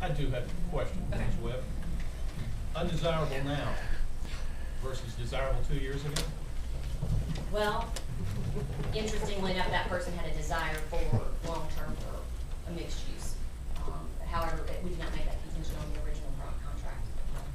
I do have a question, Ms. Webb. Undesirable now versus desirable 2 years ago? Well, interestingly enough, that person had a desire for long-term for a mixed use. However, we did not make that contingent on the original contract.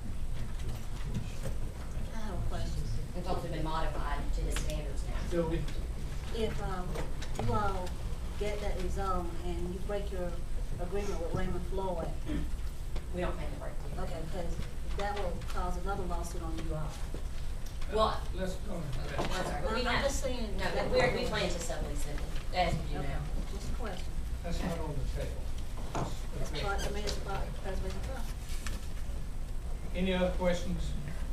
I have a question. It's also been modified to his standards now. Sylvia? If, you all get that rezone and you break your agreement with Raymond Floyd, We don't plan to break the okay, because that will cause another lawsuit on you all. Well, Let's go into that. I'm sorry, but we I'm have, just saying. no, but we plan to sublease it, as we do Okay, now. just a question. That's not on the table. It's part, I mean, it's about preservation trust. Any other questions?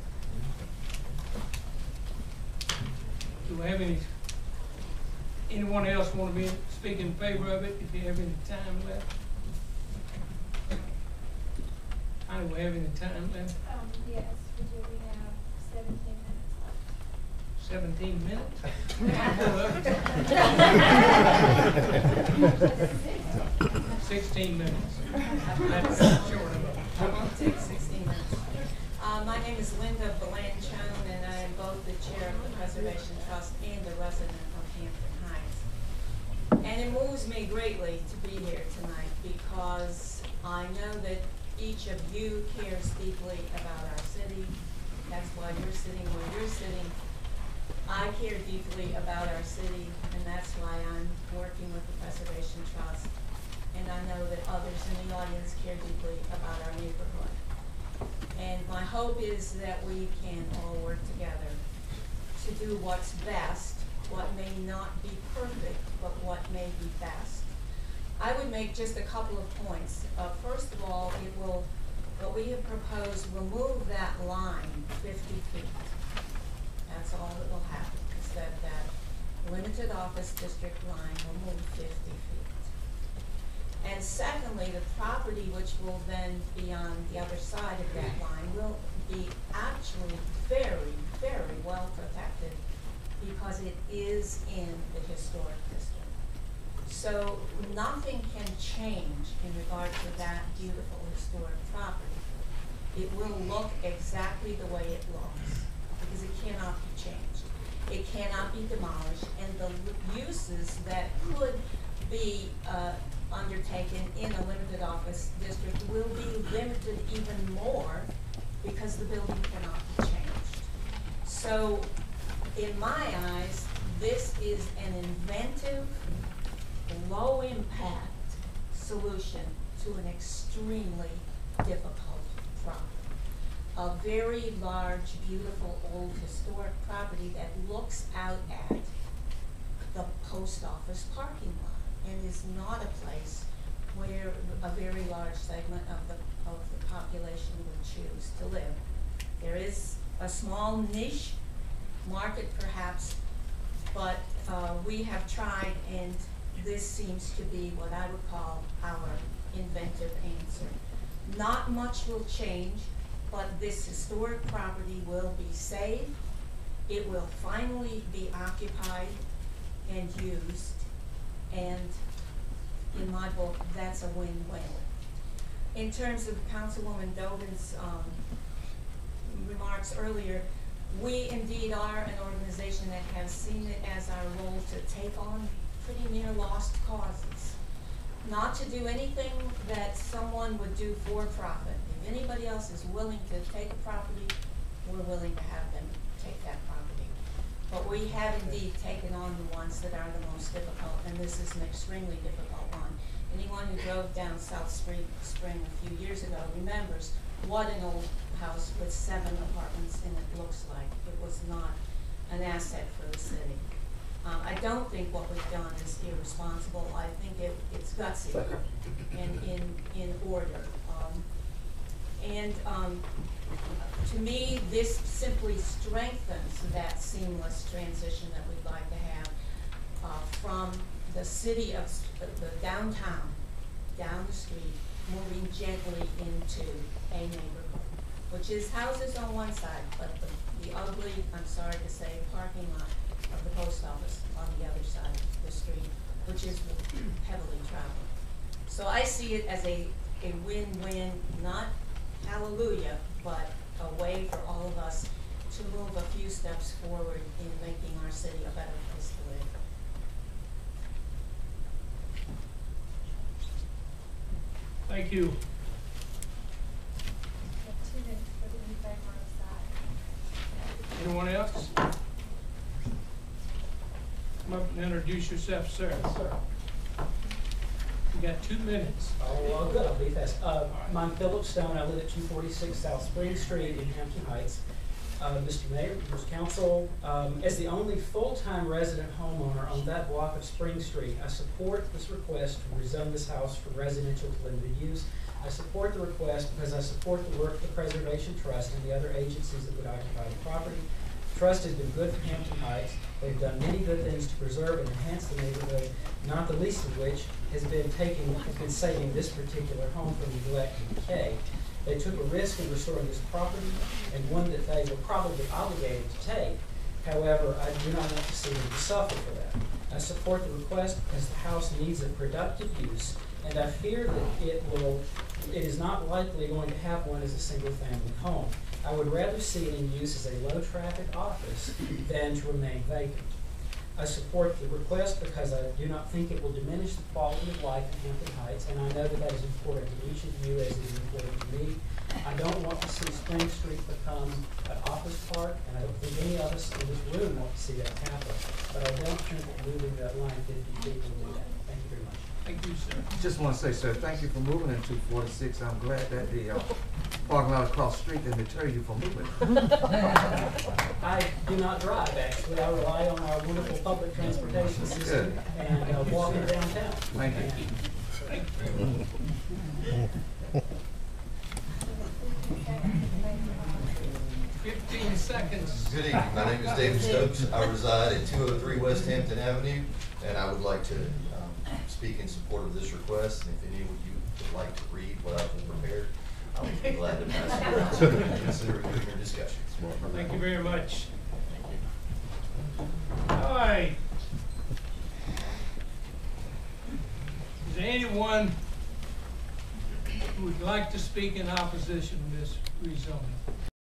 Do we have anyone else want to speak in favor of it, if you have any time left? I don't have any time left. Yes, we do. We have 17 minutes left. 17 minutes? 16 minutes. That's short enough. Take 16 minutes. My name is Linda Blanchone, and I am both the chair of the Preservation Trust and a resident of Hampton Heights. And it moves me greatly to be here tonight because I know that each of you cares deeply about our city. That's why you're sitting where you're sitting. I care deeply about our city, and that's why I'm working with the Preservation Trust. And I know that others in the audience care deeply about our neighborhood. And my hope is that we can all work together to do what's best, what may not be perfect, but what may be best. I would make just a couple of points. First of all, what we have proposed, remove that line 50 feet. That's all that will happen, is that limited office district line will move 50 feet. And secondly, the property which will then be on the other side of that line will be actually very, very well protected because it is in the historic district. So nothing can change in regard to that beautiful historic property. It will look exactly the way it looks because it cannot be changed. It cannot be demolished, and the uses that could be undertaken in a limited office district will be limited even more because the building cannot be changed. So in my eyes, this is an inventive, low impact solution to an extremely difficult problem. A very large, beautiful, old historic property that looks out at the post office parking lot and is not a place where a very large segment of the population would choose to live. There is a small niche market perhaps, but we have tried, and this seems to be what I would call our inventive answer. Not much will change, but this historic property will be saved. It will finally be occupied and used, and in my book, that's a win-win. In terms of Councilwoman Dovin's remarks earlier, we indeed are an organization that has seen it as our role to take on pretty near lost causes. Not to do anything that someone would do for profit. If anybody else is willing to take a property, we're willing to have them take that property. But we have indeed taken on the ones that are the most difficult, and this is an extremely difficult one. Anyone who drove down South Spring a few years ago remembers what an old house with 7 apartments in it looks like. It was not an asset for the city. I don't think what we've done is irresponsible. I think it's gutsy and in order. To me, this simply strengthens that seamless transition that we'd like to have from the city of the downtown, down the street, moving gently into a neighborhood, which is houses on one side, but the ugly, I'm sorry to say, parking lot of the post office on the other side of the street, which is heavily traveled. So I see it as a a win-win, not hallelujah, but a way for all of us to move a few steps forward in making our city a better place to live. Thank you. We have 2 minutes for the in favor of side. Anyone else? Come up and introduce yourself, sir. Sir. You got 2 minutes. Oh, good, I'll be fast. I'm Philip Stone, I live at 246 South Spring Street in Hampton Heights. Mr. Mayor, members of council, as the only full-time resident homeowner on that block of Spring Street, I support this request to rezone this house from residential to limited use. I support the request because I support the work of the Preservation Trust and the other agencies that would occupy the property. The Trust has been good for Hampton Heights. They've done many good things to preserve and enhance the neighborhood, not the least of which has been saving this particular home from neglect and decay. They took a risk in restoring this property, and one that they were probably obligated to take. However, I do not want to see them suffer for that. I support the request because the house needs a productive use, and I fear that it is not likely going to have one as a single-family home. I would rather see it in use as a low-traffic office than to remain vacant. I support the request because I do not think it will diminish the quality of life in Hampton Heights, and I know that is important to each of you as it is important to me. I don't want to see Spring Street become an office park, and I don't think any of us in this room want to see that happen. But I don't think that moving that line 50 feet will do that. Thank you very much. Thank you, sir. Just want to say, sir, thank you for moving in 246. I'm glad that the parking lot across the street didn't deter you from moving. I do not drive, actually. I rely on our wonderful public transportation system and walking downtown. Thank you. Thank you. 15 seconds. Good evening, my name is David Stokes. I reside at 203 West Hampton Avenue, and I would like to speak in support of this request. And if any of you would like to read what I've prepared, I would be glad to pass it around so you can consider it in your discussions. Thank you very much. All right. Is there anyone who would like to speak in opposition to this rezoning?